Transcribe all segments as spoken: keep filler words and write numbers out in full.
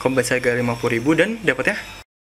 Combat harga lima puluh ribu dan dapatnya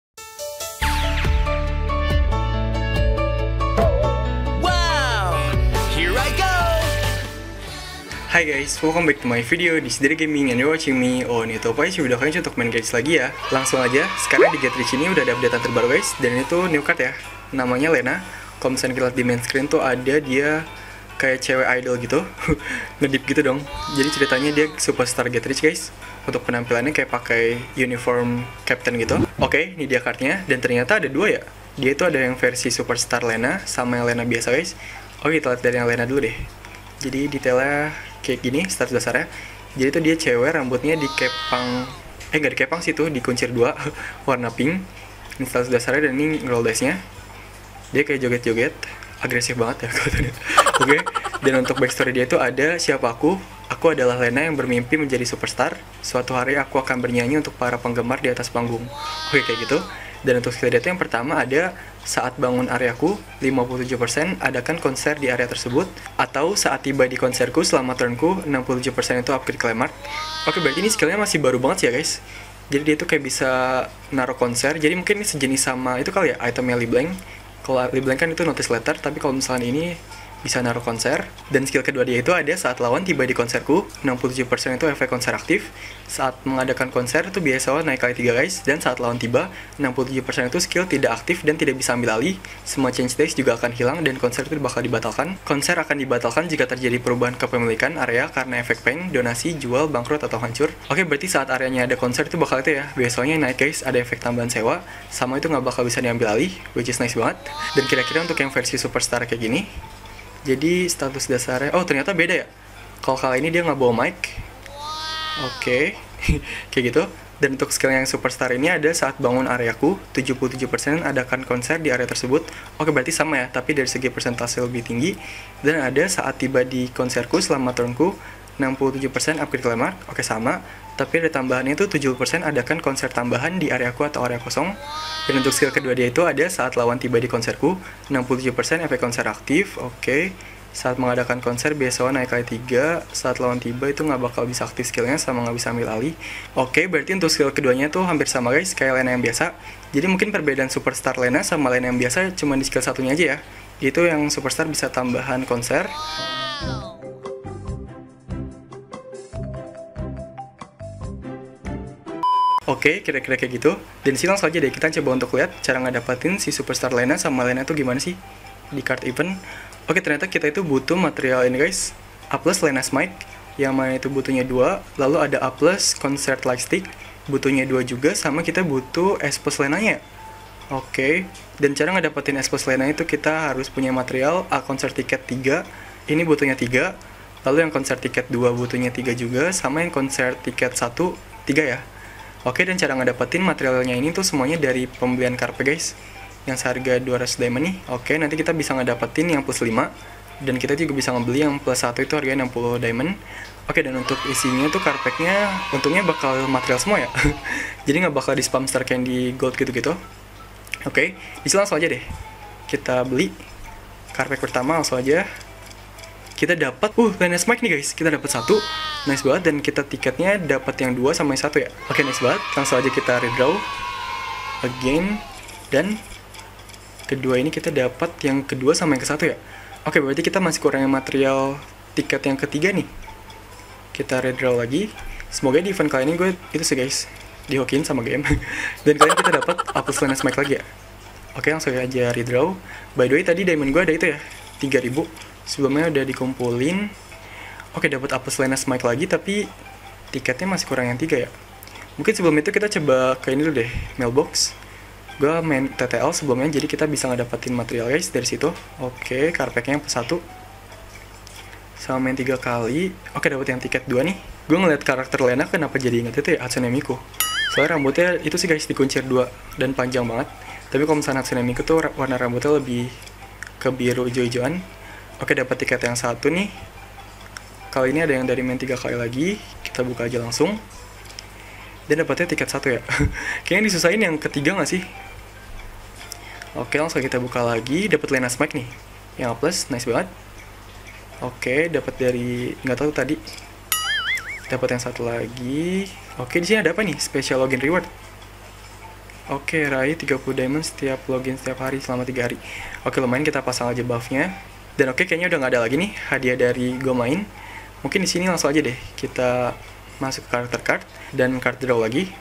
Hai guys, welcome back to my video di Sidari Gaming and you're watching me on YouTube. Guys, video kalian untuk main guys lagi ya. Langsung aja, sekarang di Get Rich ini udah ada update terbaru guys. Dan itu new card ya, namanya Lena. Kalau misalnya kita lihat di main screen tuh ada dia kayak cewek idol gitu. Ngedip gitu dong. Jadi ceritanya dia superstar Get Rich guys. Untuk penampilannya kayak pakai uniform captain gitu. Oke, ini dia cardnya. Dan ternyata ada dua ya. Dia itu ada yang versi superstar Lena sama yang Lena biasa guys. Oke, kita lihat dari yang Lena dulu deh. Jadi detailnya kayak gini status dasarnya. Jadi itu dia cewek, rambutnya dikepang, eh nggak dikepang sih tuh, dikuncir dua, warna pink. Ini status dasarnya dan ini roll dice-nya. Dia kayak joget-joget, agresif banget ya katanya. Oke. Okay. Dan untuk backstory dia itu ada, siapa aku? Aku adalah Lena yang bermimpi menjadi superstar. Suatu hari aku akan bernyanyi untuk para penggemar di atas panggung. Oke, okay, kayak gitu. Dan untuk skill data yang pertama ada, saat bangun areaku, lima puluh tujuh persen adakan konser di area tersebut. Atau saat tiba di konserku selama turnku, enam puluh tujuh persen itu upgrade Clamart. Oke, berarti ini skillnya masih baru banget sih ya guys. Jadi dia tuh kayak bisa naruh konser. Jadi mungkin ini sejenis sama itu kali ya, itemnya Leblanc. Kalau Leblanc kan itu notice letter, tapi kalau misalnya ini bisa naruh konser. Dan skill kedua dia itu ada saat lawan tiba di konserku, enam puluh tujuh persen itu efek konser aktif. Saat mengadakan konser itu biasa naik kali tiga guys. Dan saat lawan tiba, enam puluh tujuh persen itu skill tidak aktif dan tidak bisa ambil alih. Semua change stage juga akan hilang dan konser itu bakal dibatalkan. Konser akan dibatalkan jika terjadi perubahan kepemilikan area karena efek pain, donasi, jual, bangkrut, atau hancur. Oke, berarti saat areanya ada konser itu bakal itu ya. Biasanya naik guys, ada efek tambahan sewa. Sama itu nggak bakal bisa diambil alih, which is nice banget. Dan kira-kira untuk yang versi superstar kayak gini, jadi status dasarnya, oh ternyata beda ya. Kalau kali ini dia nggak bawa mic. Oke, okay. Kayak gitu. Dan untuk skill yang superstar ini ada saat bangun areaku, tujuh puluh tujuh persen adakan konser di area tersebut. Oke, berarti sama ya, tapi dari segi persentase lebih tinggi. Dan ada saat tiba di konserku selama turnku, enam puluh tujuh persen upgrade Clamart. Oke, sama. Tapi ada tambahannya itu tujuh puluh persen adakan konser tambahan di areaku atau area kosong. Dan untuk skill kedua dia itu ada saat lawan tiba di konserku, enam puluh tujuh persen efek konser aktif. Oke. Saat mengadakan konser biasanya naik kali tiga. Saat lawan tiba itu nggak bakal bisa aktif skillnya sama nggak bisa ambil alih. Oke, berarti untuk skill keduanya tuh hampir sama guys, kayak Lena yang biasa. Jadi mungkin perbedaan superstar Lena sama Lena yang biasa cuma di skill satunya aja ya. Itu yang superstar bisa tambahan konser. Oke, kira-kira kayak gitu. Dan sih langsung aja deh kita coba untuk lihat cara ngedapatin si superstar Lena sama Lena tuh gimana sih di card event. Oke, ternyata kita itu butuh material ini guys, A plus Lena's mic, yang mana itu butuhnya dua. Lalu ada A plus concert light stick, butuhnya dua juga, sama kita butuh S plus Lenanya. Oke, dan cara ngedapetin S plus Lena itu kita harus punya material A concert ticket tiga, ini butuhnya tiga. Lalu yang concert ticket dua butuhnya tiga juga, sama yang concert ticket satu, tiga ya. Oke, dan cara ngedapetin materialnya ini tuh semuanya dari pembelian karpe guys, yang seharga dua ratus diamond nih. Oke, nanti kita bisa ngedapetin yang plus lima, dan kita juga bisa ngebeli yang plus satu itu harganya enam puluh diamond. Oke, dan untuk isinya tuh karpetnya untungnya bakal material semua ya. Jadi nggak bakal di spam star candy gold gitu-gitu. Oke, bisa langsung aja deh kita beli karpet pertama. Langsung aja kita dapat uh Lena's mic nih guys, kita dapat satu, nice banget. Dan kita tiketnya dapat yang dua sama yang satu ya. Oke, nice banget. Langsung aja kita redraw again, dan kedua ini kita dapat yang kedua sama yang ke satu ya. Oke, berarti kita masih kurang material tiket yang ketiga nih. Kita redraw lagi. Semoga di event kali ini gue itu sih guys, dihokin sama game. Dan kalian kita dapat A plus Lena's mic lagi ya. Oke, langsung aja redraw. By the way tadi diamond gue ada itu ya, tiga ribu. Sebelumnya udah dikumpulin. Oke, dapat A plus Lena's mic lagi, tapi tiketnya masih kurang yang tiga ya. Mungkin sebelum itu kita coba ke ini dulu deh, mailbox. Gue main T T L sebelumnya, jadi kita bisa ngedapetin material guys dari situ. Oke, karpetnya yang plus satu, sama main tiga kali. Oke, dapat yang tiket dua nih. Gue ngeliat karakter Lena kenapa jadi inget itu ya, Hatsune Miku. Soalnya rambutnya itu sih guys dikuncir dua dan panjang banget. Tapi kalau misalnya Hatsune Miku tuh warna rambutnya lebih ke biru hijau-hijauan. Oke, dapat tiket yang satu nih. Kali ini ada yang dari main tiga kali lagi. Kita buka aja langsung. Dan dapatnya tiket satu ya. Kayaknya disusahin yang ketiga nggak sih? Oke, langsung kita buka lagi. Dapat Lena's mic nih, yang A plus, nice banget. Oke, dapat dari nggak tahu tadi. Dapat yang satu lagi. Oke, di sini ada apa nih? Special login reward. Oke, raih tiga puluh diamond setiap login setiap hari selama tiga hari. Oke, lumayan, kita pasang aja buffnya. Dan oke, kayaknya udah nggak ada lagi nih hadiah dari Go Main. Mungkin di sini langsung aja deh kita masuk ke karakter card dan card draw lagi.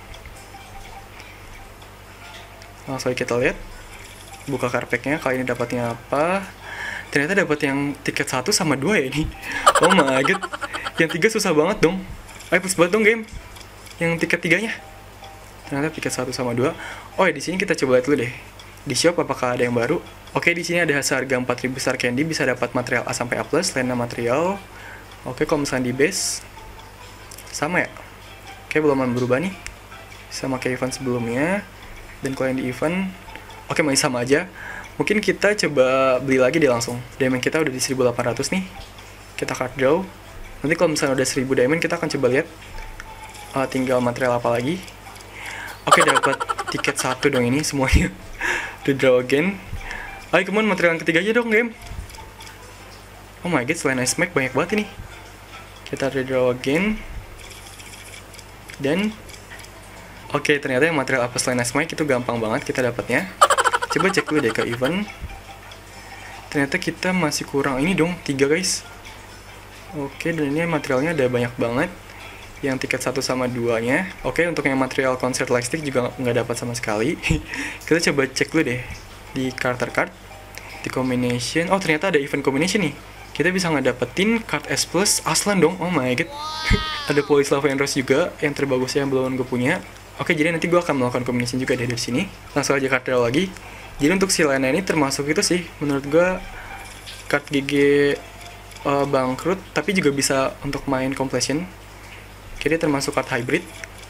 Langsung aja kita lihat. Buka card pack-nya, kali ini dapatnya apa? Ternyata dapat yang tiket satu sama dua ya ini. Oh my god. Yang tiga susah banget dong. Ayo plus banget dong game. Yang tiket tiganya. Ternyata tiket satu sama dua. Oh ya, di sini kita coba lihat dulu deh. Di shop apakah ada yang baru? Oke, di sini ada seharga empat ribu star candy, bisa dapat material A sampai A plus, Lena material. Oke, kalau misalnya di base sama ya. Oke, belum berubah nih. Sama kayak event sebelumnya. Dan kalau yang di event, oke masih sama aja. Mungkin kita coba beli lagi deh langsung. Diamond kita udah di seribu delapan ratus nih. Kita card draw. Nanti kalau misalnya udah seribu diamond, kita akan coba lihat uh, tinggal material apa lagi. Oke, dapat tiket satu dong ini semuanya. Redraw again. Ayo kemana material yang ketiga aja dong game. Oh my god, selain ice mag banyak banget ini. Kita redraw again. Dan oke, ternyata yang material apa selain ice mag itu gampang banget kita dapatnya. Coba cek dulu deh ke event. Ternyata kita masih kurang ini dong, tiga guys. Oke, dan ini materialnya ada banyak banget. Yang tiket satu sama duanya. Oke, untuk yang material concert lightstick juga nggak dapat sama sekali. Kita coba cek dulu deh di karakter card, di combination. Oh, ternyata ada event combination nih. Kita bisa ngedapetin card S plus Aslan dong. Oh my god. Ada Police Lava and Rose juga yang terbagusnya yang belum gue punya. Oke, jadi nanti gue akan melakukan combination juga deh dari sini. Langsung aja card draw lagi. Jadi untuk si Lena ini termasuk itu sih menurut gue card G G uh, bangkrut, tapi juga bisa untuk main completion. Jadi termasuk card hybrid.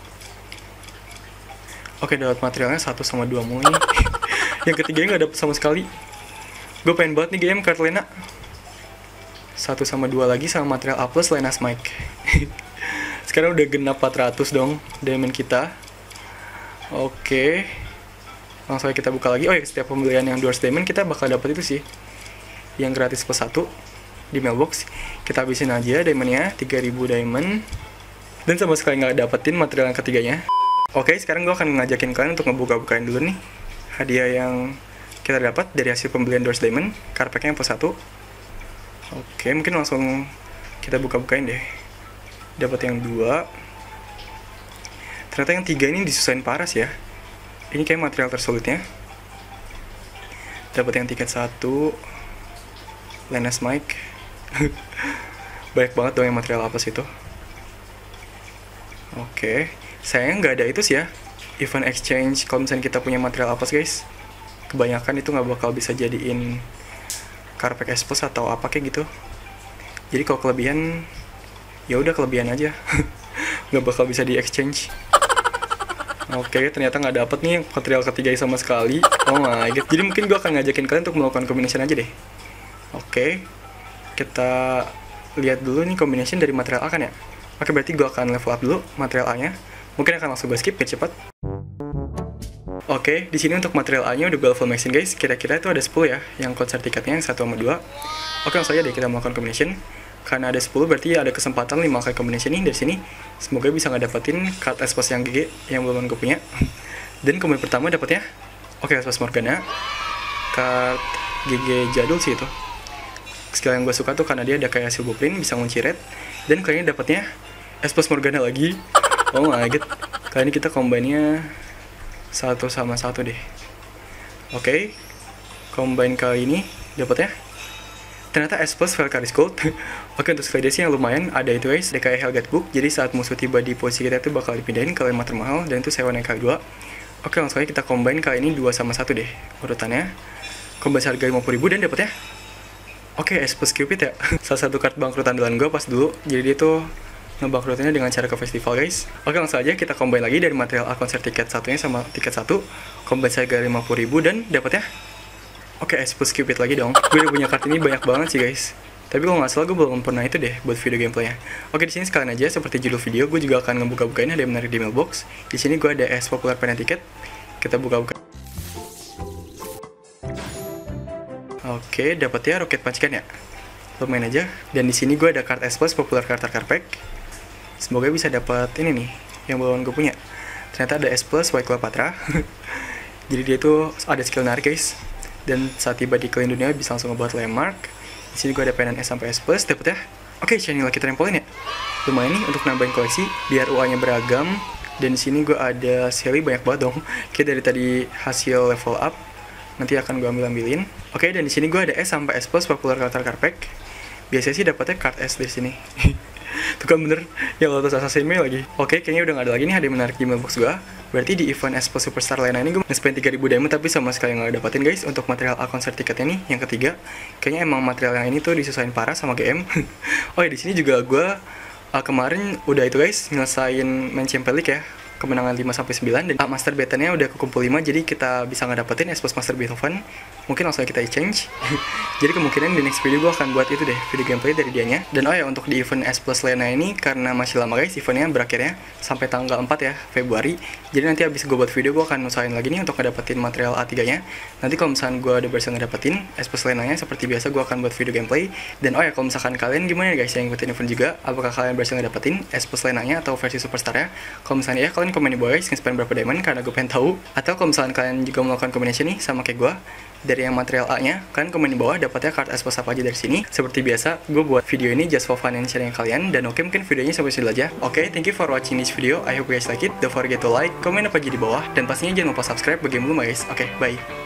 Oke, dapat materialnya satu sama dua mulu nih. Yang ketiganya nggak dapet sama sekali. Gue pengen banget nih game card Lena. Satu sama dua lagi sama material A plus Lena Smike. Sekarang udah genap empat ratus dong diamond kita. Oke, langsung aja kita buka lagi. Oh ya, setiap pembelian yang dua ratus diamond kita bakal dapat itu sih, yang gratis plus satu di mailbox. Kita habisin aja diamondnya, tiga ribu diamond. Dan sama sekali nggak dapetin material yang ketiganya. Oke, sekarang gue akan ngajakin kalian untuk ngebuka-bukain dulu nih hadiah yang kita dapat dari hasil pembelian dua ratus diamond. Card pack-nya plus satu. Oke, mungkin langsung kita buka-bukain deh. Dapat yang dua. Ternyata yang tiga ini disusahin parah sih ya. Ini kayak material tersulitnya. Dapat yang tiket satu, Lena Smike. Banyak banget dong yang material apa sih itu. Oke, sayang nggak ada itu sih ya, event exchange kalau misalnya kita punya material apa sih guys. Kebanyakan itu nggak bakal bisa jadiin Carpack S plus atau apa kayak gitu. Jadi kalau kelebihan, ya udah kelebihan aja. Nggak bakal bisa di exchange. Oke, ternyata nggak dapet nih material ketiga sama sekali. Oh my god. Jadi mungkin gue akan ngajakin kalian untuk melakukan combination aja deh. Oke, kita lihat dulu nih combination dari material A kan ya. Oke, berarti gue akan level up dulu material A-nya. Mungkin akan langsung gue skip biar cepat. Oke, di sini untuk material A-nya udah gue level maxin guys. Kira-kira itu ada sepuluh ya, yang konser tiketnya yang satu sama dua. Oke, langsung aja deh kita melakukan combination. Karena ada sepuluh berarti ada kesempatan lima kali combination nih dari sini. Semoga bisa ngedapetin card S plus yang G G yang belum gue punya. Dan kombin pertama dapatnya, oke, S plus Morgana. Card G G jadul sih itu. Skill yang gue suka tuh karena dia ada kayak hasil blueprint, bisa ngunci red. Dan kali ini dapatnya S plus Morgana lagi. Oh my god. Kali ini kita combine-nya satu sama satu deh. Oke, combine kali ini dapatnya ternyata S plus Valkyrie Gold. Oke, untuk skill sih yang lumayan ada itu guys, D K E Hellgate Book. Jadi saat musuh tiba di posisi kita itu bakal dipindahin ke lemah termahal, dan itu sewa naik kali dua. Oke, langsung aja kita combine kali ini dua sama satu deh urutannya. Combine harga lima puluh ribu dan dapatnya oke, S plus Cupid ya. Salah satu card bangkrut andalan gue pas dulu. Jadi dia tuh ngebangkrutinnya dengan cara ke festival guys. Oke, langsung aja kita combine lagi dari material A konser tiket satunya sama tiket satu. Combine harga lima puluh ribu dan dapatnya oke, S plus Cupid lagi dong. Gue udah punya card ini banyak banget sih guys. Tapi kalau nggak salah gue belum pernah itu deh buat video gameplaynya. Oke, di sini sekalian aja seperti judul video, gue juga akan ngebuka-bukain ada yang menarik di mailbox. Di sini gue ada S popular pena tiket. Kita buka-buka. Oke, dapat ya roket pancikan ya. Lumayan aja. Dan di sini gue ada card S plus popular Carter Carpack. Semoga bisa dapat ini nih, yang bawaan gue punya. Ternyata ada S plus White Cleopatra. Jadi dia tuh ada skill narik guys. Dan saat tiba di klan dunia bisa langsung ngebuat landmark. Di sini gue ada P N S sampai S plus dapet ya. Oke, shiny lucky trampoline ya. Lumayan nih untuk nambahin koleksi biar U A-nya beragam. Dan di sini gue ada Shelly banyak banget dong. Oke, dari tadi hasil level up nanti akan gue ambil-ambilin. Oke, dan di sini gue ada S sampai S plus popular karakter Carpack. Biasanya sih dapetnya card S dari sini. Tuh kan bener, yang Lotus Assassin May lagi. Oke, kayaknya udah gak ada lagi nih, ada yang menarik di mailbox gue. Berarti di event S plus Superstar Lena ini gue nge-spend tiga ribu diamond tapi sama sekali gak dapetin guys. Untuk material A concert tiketnya nih, yang ketiga. Kayaknya emang material yang ini tuh disusahin parah sama G M. Oh ya, di sini juga gue uh, kemarin udah itu guys, nyelesain main Champions League ya. Kemenangan lima sampai sembilan dan uh, Master Betonnya udah kekumpul lima, jadi kita bisa ngedapetin S plus Master Beethoven. Mungkin langsung kita exchange. Jadi kemungkinan di next video gue akan buat itu deh, video gameplay dari dianya. Dan oh ya, untuk di event S plus Lena ini karena masih lama guys, eventnya berakhirnya sampai tanggal empat ya Februari. Jadi nanti habis gue buat video gue akan usahain lagi nih untuk ngedapetin material A tiga nya. Nanti kalau misalkan gue udah berhasil ngedapetin S plus Lena nya, seperti biasa gue akan buat video gameplay. Dan oh ya, kalau misalkan kalian gimana ya guys yang ikutin event juga, apakah kalian berhasil ngedapetin S plus Lena nya atau versi Superstar ya? Kalau misalnya ya, kalian komen di bawah guys, nge-spend berapa diamond karena gue pengen tahu. Atau kalau misalkan kalian juga melakukan combination nih sama kayak gue, dari yang material A nya, kalian komen di bawah dapatnya card S plus apa aja dari sini. Seperti biasa, gue buat video ini just for fun and sharing kalian. Dan oke, mungkin videonya sampai sini aja. Oke, thank you for watching this video. I hope you guys like it. Don't forget to like, comment apa aja di bawah. Dan pastinya jangan lupa subscribe bagi yang belum guys. Oke, bye.